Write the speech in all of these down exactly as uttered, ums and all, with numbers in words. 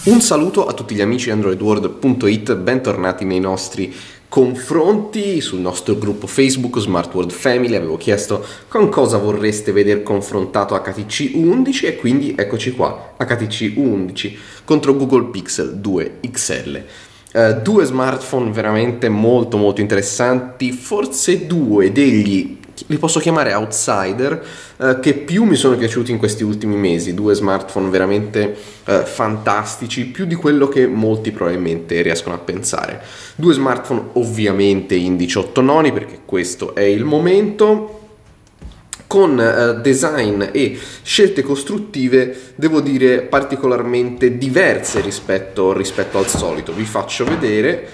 Un saluto a tutti gli amici di android world punto it, bentornati nei nostri confronti sul nostro gruppo Facebook Smart World Family. Avevo chiesto con cosa vorreste vedere confrontato H T C U undici e quindi eccoci qua, H T C U undici contro Google Pixel due X L. Uh, due smartphone veramente molto molto interessanti, forse due degli, li posso chiamare outsider, uh, che più mi sono piaciuti in questi ultimi mesi. Due smartphone veramente uh, fantastici, più di quello che molti probabilmente riescono a pensare. Due smartphone ovviamente in diciotto noni, perché questo è il momento, con uh, design e scelte costruttive, devo dire, particolarmente diverse rispetto, rispetto al solito. Vi faccio vedere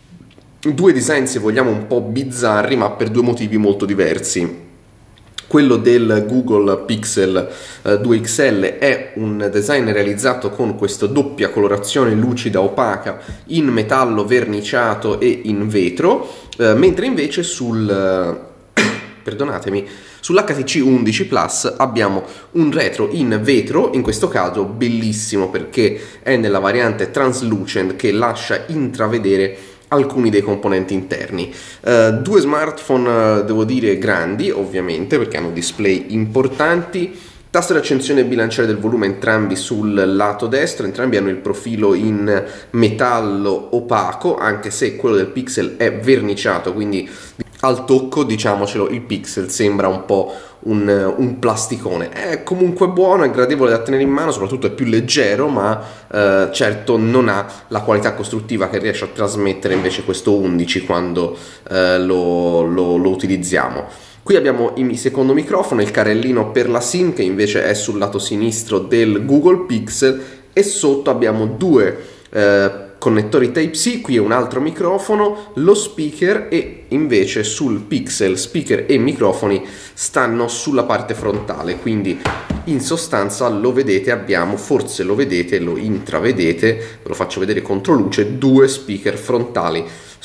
due design, se vogliamo, un po' bizzarri, ma per due motivi molto diversi. Quello del Google Pixel due X L è un design realizzato con questa doppia colorazione lucida opaca in metallo verniciato e in vetro, uh, mentre invece sul... perdonatemi, sull'H T C undici Plus abbiamo un retro in vetro, in questo caso bellissimo perché è nella variante translucent che lascia intravedere alcuni dei componenti interni. Uh, due smartphone, uh, devo dire, grandi ovviamente perché hanno display importanti, tasto di accensione e bilanciere del volume entrambi sul lato destro, entrambi hanno il profilo in metallo opaco, anche se quello del Pixel è verniciato, quindi al tocco, diciamocelo, il Pixel sembra un po' un, un plasticone. È comunque buono, è gradevole da tenere in mano, soprattutto è più leggero, ma eh, certo non ha la qualità costruttiva che riesce a trasmettere invece questo undici quando eh, lo, lo, lo utilizziamo. Qui abbiamo il secondo microfono, il carrellino per la SIM che invece è sul lato sinistro del Google Pixel, e sotto abbiamo due eh, connettori Type-C, qui è un altro microfono, lo speaker, e invece sul Pixel speaker e microfoni stanno sulla parte frontale, quindi in sostanza lo vedete, abbiamo, forse lo vedete, lo intravedete, ve lo faccio vedere contro luce, due speaker frontali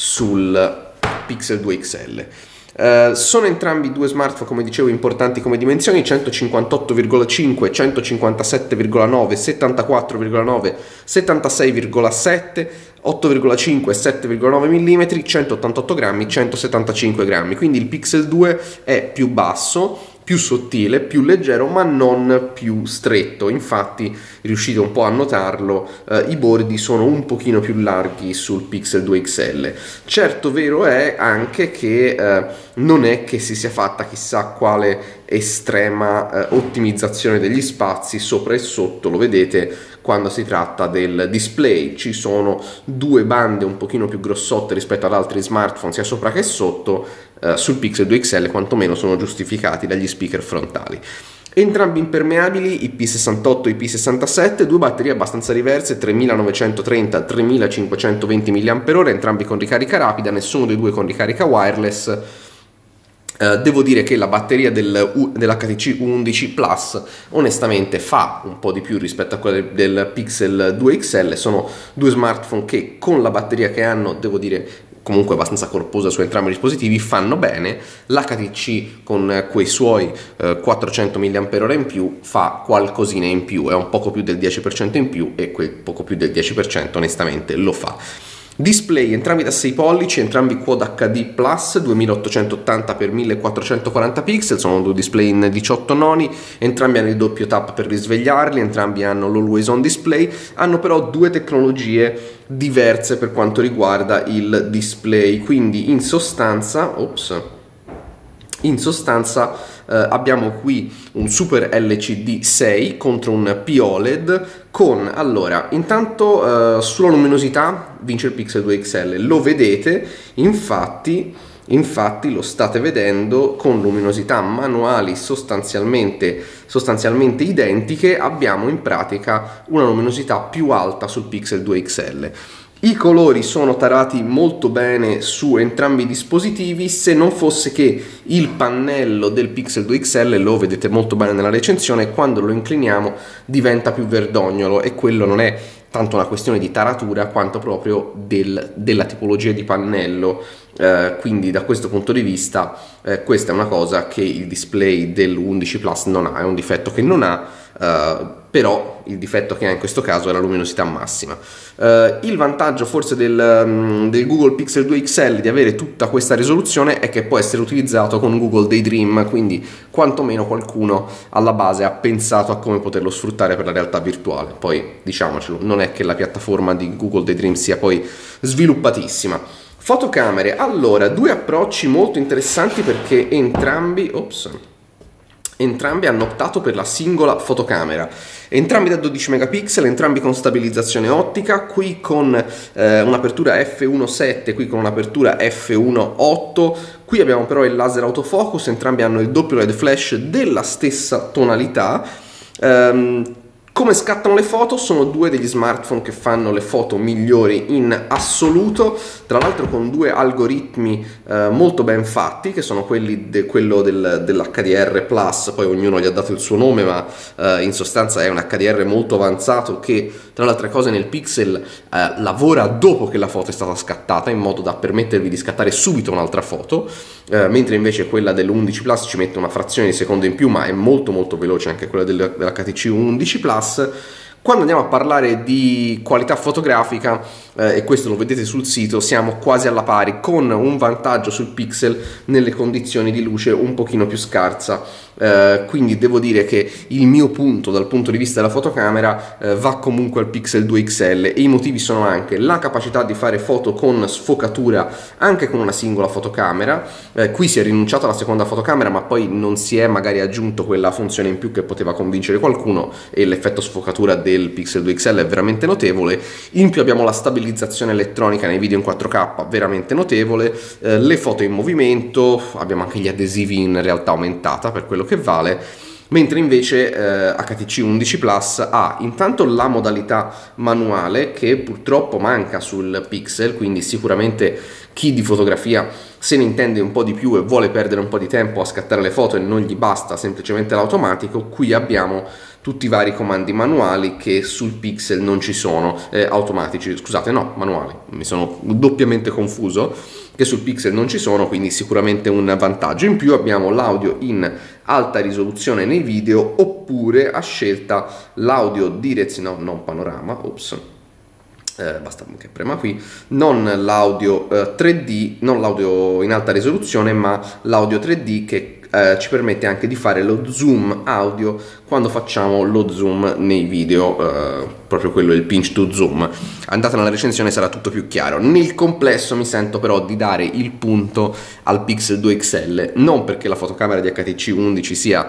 sul Pixel due X L. Uh, sono entrambi due smartphone, come dicevo, importanti come dimensioni: centocinquantotto virgola cinque, centocinquantasette virgola nove, settantaquattro virgola nove, settantasei virgola sette, otto virgola cinque e sette virgola nove millimetri, centottantotto grammi, centosettantacinque grammi. Quindi il Pixel due è più basso, più sottile, più leggero, ma non più stretto. Infatti, riuscite un po' a notarlo, eh, i bordi sono un pochino più larghi sul Pixel due X L. Certo, vero è anche che eh, non è che si sia fatta chissà quale estrema eh, ottimizzazione degli spazi sopra e sotto, lo vedete quando si tratta del display. Ci sono due bande un pochino più grossotte rispetto ad altri smartphone, sia sopra che sotto. Uh, sul Pixel due X L quantomeno sono giustificati dagli speaker frontali. Entrambi impermeabili, I P sessantotto e I P sessantasette, due batterie abbastanza diverse, tremilanovecentotrenta e tremilacinquecentoventi milliamperi orari, entrambi con ricarica rapida, nessuno dei due con ricarica wireless. Uh, devo dire che la batteria del, dell'H T C U undici Plus onestamente fa un po' di più rispetto a quella del Pixel due X L. Sono due smartphone che con la batteria che hanno, devo dire, comunque abbastanza corposa su entrambi i dispositivi, fanno bene. L'H T C con quei suoi eh, quattrocento milliamperi orari in più fa qualcosina in più, è un poco più del dieci per cento in più, e quel poco più del dieci per cento onestamente lo fa. Display entrambi da sei pollici, entrambi Quad H D Plus, duemilaottocentottanta per millequattrocentoquaranta pixel, sono due display in diciotto noni, entrambi hanno il doppio tap per risvegliarli, entrambi hanno l'Always On Display, hanno però due tecnologie diverse per quanto riguarda il display, quindi in sostanza, ops, in sostanza eh, abbiamo qui un Super L C D sei contro un P O L E D con, allora, intanto eh, sulla luminosità vince il Pixel due X L, lo vedete, infatti, infatti lo state vedendo con luminosità manuali sostanzialmente, sostanzialmente identiche, abbiamo in pratica una luminosità più alta sul Pixel due X L. I colori sono tarati molto bene su entrambi i dispositivi, se non fosse che il pannello del Pixel due X L, lo vedete molto bene nella recensione, quando lo incliniamo diventa più verdognolo, e quello non è tanto una questione di taratura quanto proprio del, della tipologia di pannello. Eh, quindi da questo punto di vista eh, questa è una cosa che il display dell'undici Plus non ha, è un difetto che non ha. uh, però il difetto che ha in questo caso è la luminosità massima. Uh, il vantaggio forse del, um, del Google Pixel due X L di avere tutta questa risoluzione è che può essere utilizzato con Google Daydream, quindi quantomeno qualcuno alla base ha pensato a come poterlo sfruttare per la realtà virtuale. Poi diciamocelo, non è che la piattaforma di Google Daydream sia poi sviluppatissima. Fotocamere, allora, due approcci molto interessanti perché entrambi, ops, entrambi hanno optato per la singola fotocamera, entrambi da dodici megapixel, entrambi con stabilizzazione ottica, qui con eh, un'apertura effe uno punto sette, qui con un'apertura effe uno punto otto, qui abbiamo però il laser autofocus, entrambi hanno il doppio L E D flash della stessa tonalità. Um, Come scattano le foto? Sono due degli smartphone che fanno le foto migliori in assoluto, tra l'altro con due algoritmi eh, molto ben fatti, che sono quelli de, quello del, dell'H D R plus, poi ognuno gli ha dato il suo nome, ma eh, in sostanza è un H D R molto avanzato che tra le altre cose nel Pixel eh, lavora dopo che la foto è stata scattata, in modo da permettervi di scattare subito un'altra foto, eh, mentre invece quella dell'undici plus ci mette una frazione di secondo in più, ma è molto molto veloce anche quella dell'H T C undici plus. Quando andiamo a parlare di qualità fotografica, eh, e questo lo vedete sul sito, siamo quasi alla pari, con un vantaggio sul Pixel nelle condizioni di luce un pochino più scarsa, eh, quindi devo dire che il mio punto dal punto di vista della fotocamera eh, va comunque al Pixel due X L, e i motivi sono anche la capacità di fare foto con sfocatura anche con una singola fotocamera. Eh, qui si è rinunciato alla seconda fotocamera, ma poi non si è magari aggiunto quella funzione in più che poteva convincere qualcuno, e l'effetto sfocatura del Pixel due X L è veramente notevole. In più abbiamo la stabilizzazione elettronica nei video in quattro K veramente notevole, eh, le foto in movimento, abbiamo anche gli adesivi in realtà aumentata per quello che vale, mentre invece eh, H T C undici plus ha intanto la modalità manuale che purtroppo manca sul Pixel, quindi sicuramente chi di fotografia se ne intende un po' di più e vuole perdere un po' di tempo a scattare le foto e non gli basta semplicemente l'automatico, qui abbiamo tutti i vari comandi manuali che sul Pixel non ci sono, eh, automatici, scusate, no, manuali, mi sono doppiamente confuso, che sul Pixel non ci sono, quindi sicuramente un vantaggio. In più abbiamo l'audio in alta risoluzione nei video, oppure a scelta l'audio direzionale, no, non panorama, ops, Eh, basta che prema qui, non l'audio eh, tre D, non l'audio in alta risoluzione, ma l'audio tre D che eh, ci permette anche di fare lo zoom audio quando facciamo lo zoom nei video, eh, proprio quello il pinch to zoom. Andate nella recensione, sarà tutto più chiaro. Nel complesso mi sento però di dare il punto al Pixel due X L, non perché la fotocamera di H T C undici sia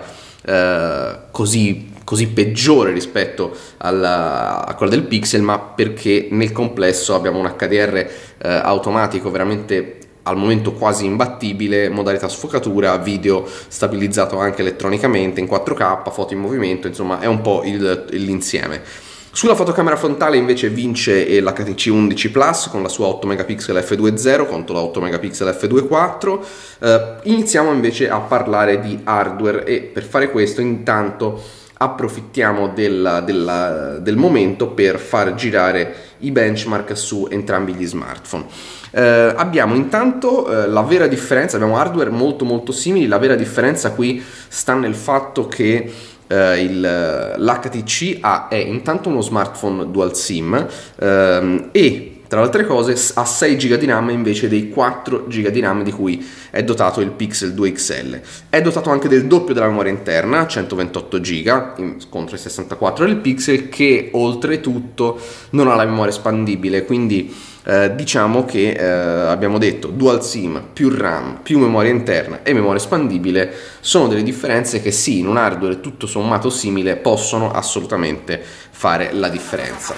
eh, così così peggiore rispetto alla, a quella del Pixel, ma perché nel complesso abbiamo un H D R eh, automatico veramente al momento quasi imbattibile, modalità sfocatura, video stabilizzato anche elettronicamente in quattro K, foto in movimento, insomma è un po' l'insieme. Sulla fotocamera frontale invece vince l'H T C undici plus con la sua otto megapixel effe due punto zero contro la otto megapixel effe due punto quattro. Eh, iniziamo invece a parlare di hardware, e per fare questo intanto approfittiamo della, della, del momento per far girare i benchmark su entrambi gli smartphone. Eh, abbiamo intanto eh, la vera differenza, abbiamo hardware molto molto simili, la vera differenza qui sta nel fatto che eh, l'H T C ha, è intanto uno smartphone dual SIM ehm, e tra le altre cose ha sei giga di RAM invece dei quattro giga di RAM di cui è dotato il Pixel due X L. È dotato anche del doppio della memoria interna, centoventotto giga contro i sessantaquattro del Pixel, che oltretutto non ha la memoria espandibile, quindi eh, diciamo che eh, abbiamo detto dual SIM più RAM più memoria interna e memoria espandibile sono delle differenze che sì, in un hardware tutto sommato simile possono assolutamente fare la differenza.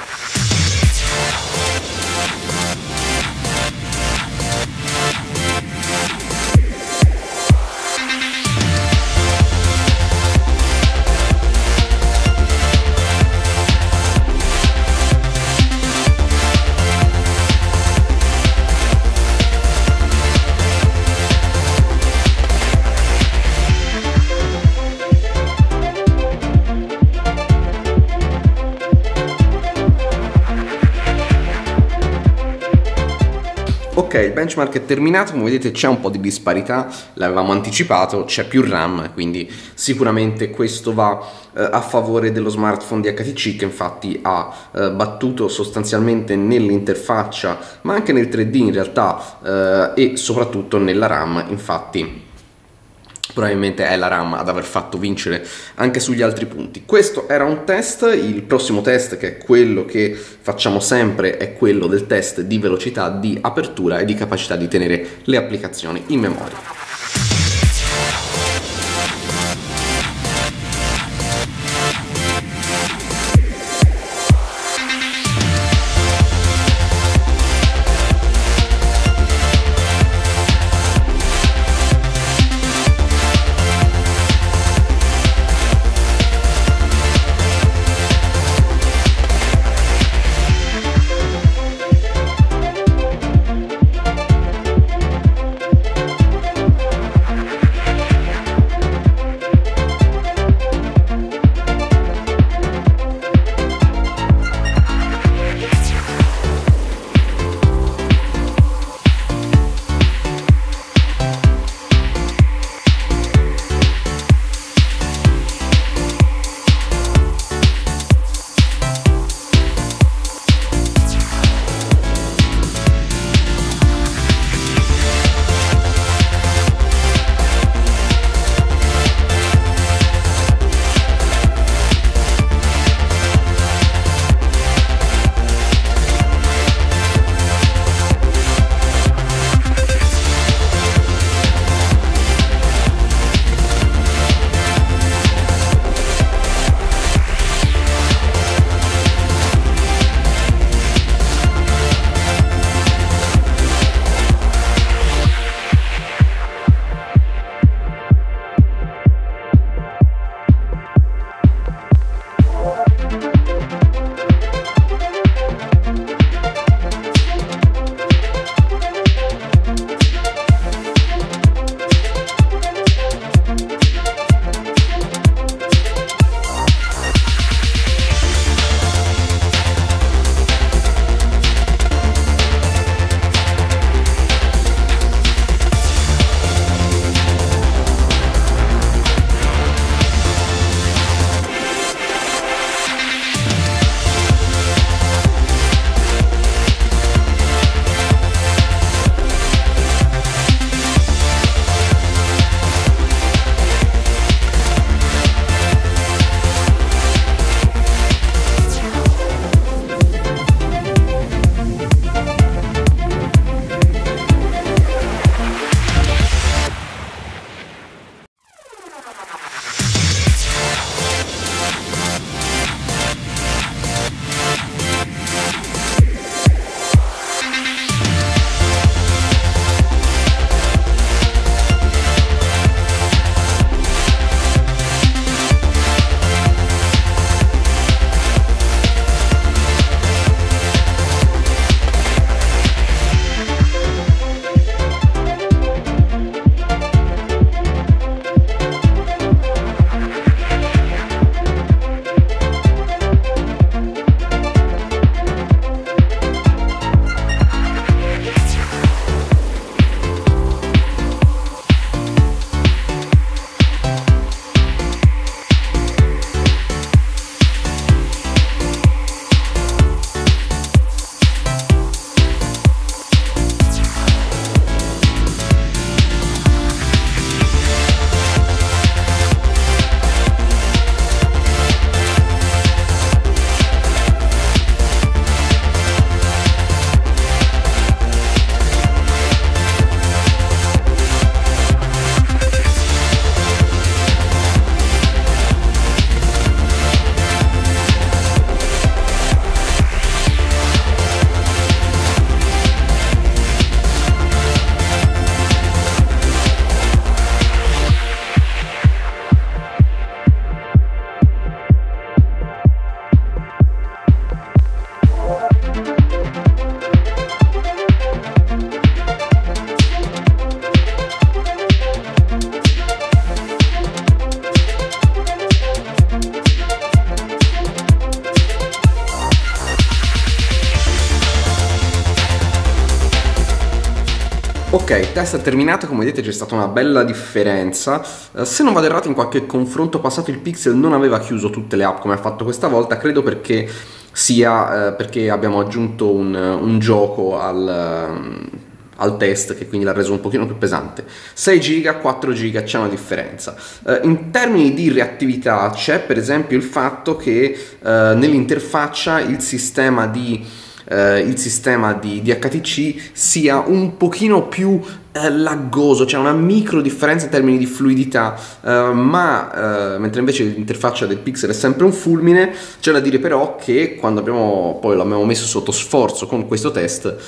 Ok, il benchmark è terminato, come vedete c'è un po' di disparità, l'avevamo anticipato, c'è più RAM, quindi sicuramente questo va eh, a favore dello smartphone di H T C, che infatti ha eh, battuto sostanzialmente nell'interfaccia, ma anche nel tre D in realtà, eh, e soprattutto nella RAM. Infatti probabilmente è la RAM ad aver fatto vincere anche sugli altri punti. Questo era un test. Il prossimo test, che è quello che facciamo sempre, è quello del test di velocità di apertura e di capacità di tenere le applicazioni in memoria. Ok, test è terminato, come vedete c'è stata una bella differenza. Uh, se non vado errato, in qualche confronto passato il Pixel non aveva chiuso tutte le app come ha fatto questa volta, credo perché sia uh, perché abbiamo aggiunto un, un gioco al, uh, al test, che quindi l'ha reso un pochino più pesante. sei giga, quattro giga, c'è una differenza. Uh, in termini di reattività c'è per esempio il fatto che uh, nell'interfaccia il sistema di Uh, il sistema di, di H T C sia un pochino più uh, laggoso, c'è una micro differenza in termini di fluidità, uh, ma uh, mentre invece l'interfaccia del Pixel è sempre un fulmine. C'è da dire però che quando abbiamo poi l'abbiamo messo sotto sforzo con questo test,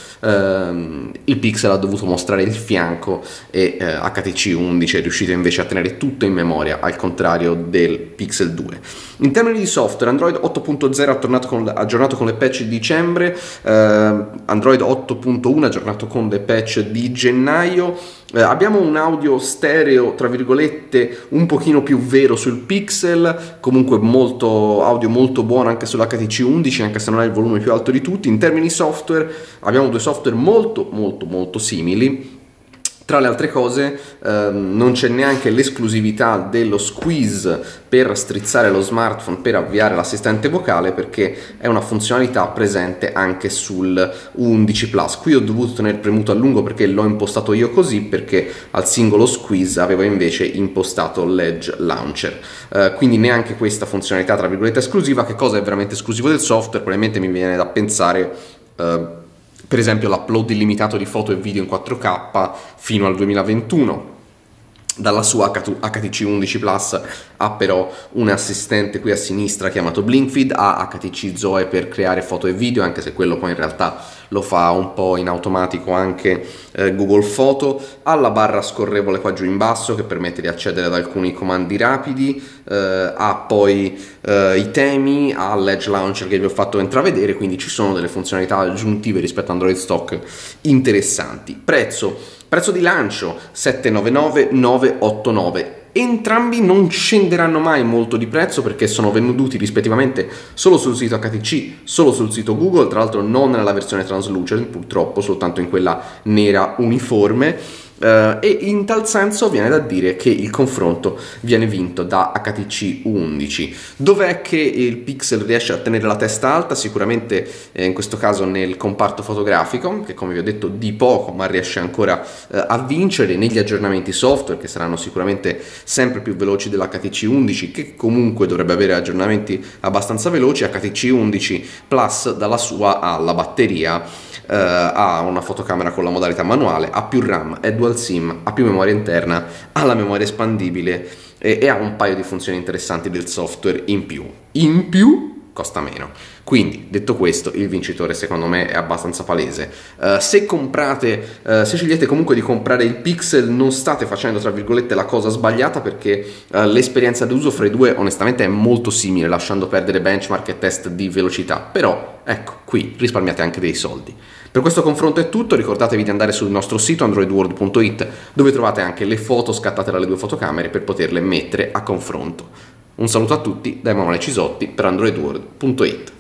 uh, il Pixel ha dovuto mostrare il fianco e uh, H T C undici è riuscito invece a tenere tutto in memoria, al contrario del Pixel due. In termini di software, Android otto punto zero aggiornato con, aggiornato con le patch di dicembre, eh, Android otto punto uno aggiornato con le patch di gennaio. Eh, abbiamo un audio stereo, tra virgolette, un pochino più vero sul Pixel, comunque molto audio molto buono anche sull'H T C undici, anche se non è il volume più alto di tutti. In termini software abbiamo due software molto molto molto simili. Tra le altre cose ehm, non c'è neanche l'esclusività dello squeeze per strizzare lo smartphone per avviare l'assistente vocale, perché è una funzionalità presente anche sul undici Plus. Qui ho dovuto tenere premuto a lungo perché l'ho impostato io così, perché al singolo squeeze avevo invece impostato l'Edge Launcher. Eh, quindi neanche questa funzionalità tra virgolette esclusiva. Che cosa è veramente esclusivo del software? Probabilmente mi viene da pensare eh, per esempio l'upload illimitato di foto e video in quattro K fino al duemilaventuno. Dalla sua H T C undici Plus ha però un assistente qui a sinistra chiamato Blinkfeed, ha H T C Zoe per creare foto e video, anche se quello poi in realtà lo fa un po' in automatico anche eh, Google Foto, ha la barra scorrevole qua giù in basso che permette di accedere ad alcuni comandi rapidi, eh, ha poi eh, i temi, ha l'Edge Launcher che vi ho fatto intravedere, quindi ci sono delle funzionalità aggiuntive rispetto a Android stock interessanti. Prezzo Prezzo di lancio settecentonovantanove novecentoottantanove. Entrambi non scenderanno mai molto di prezzo perché sono venduti rispettivamente solo sul sito H T C, solo sul sito Google, tra l'altro non nella versione translucent purtroppo, soltanto in quella nera uniforme. Uh, e in tal senso viene da dire che il confronto viene vinto da H T C undici. Dov'è che il Pixel riesce a tenere la testa alta? Sicuramente eh, in questo caso nel comparto fotografico, che come vi ho detto di poco ma riesce ancora eh, a vincere, negli aggiornamenti software che saranno sicuramente sempre più veloci dell'H T C undici, che comunque dovrebbe avere aggiornamenti abbastanza veloci. H T C undici Plus dalla sua ha la batteria, Uh, ha una fotocamera con la modalità manuale, ha più RAM, è dual sim, ha più memoria interna, ha la memoria espandibile e, e ha un paio di funzioni interessanti del software in più. In più costa meno. Quindi, detto questo, il vincitore secondo me è abbastanza palese. Uh, se comprate, uh, se scegliete comunque di comprare il Pixel, non state facendo tra virgolette la cosa sbagliata, perché uh, l'esperienza d'uso fra i due onestamente è molto simile, lasciando perdere benchmark e test di velocità. Però, ecco, qui risparmiate anche dei soldi. Per questo confronto è tutto, ricordatevi di andare sul nostro sito android world punto it, dove trovate anche le foto scattate dalle due fotocamere per poterle mettere a confronto. Un saluto a tutti da Emanuele Cisotti per android world punto it.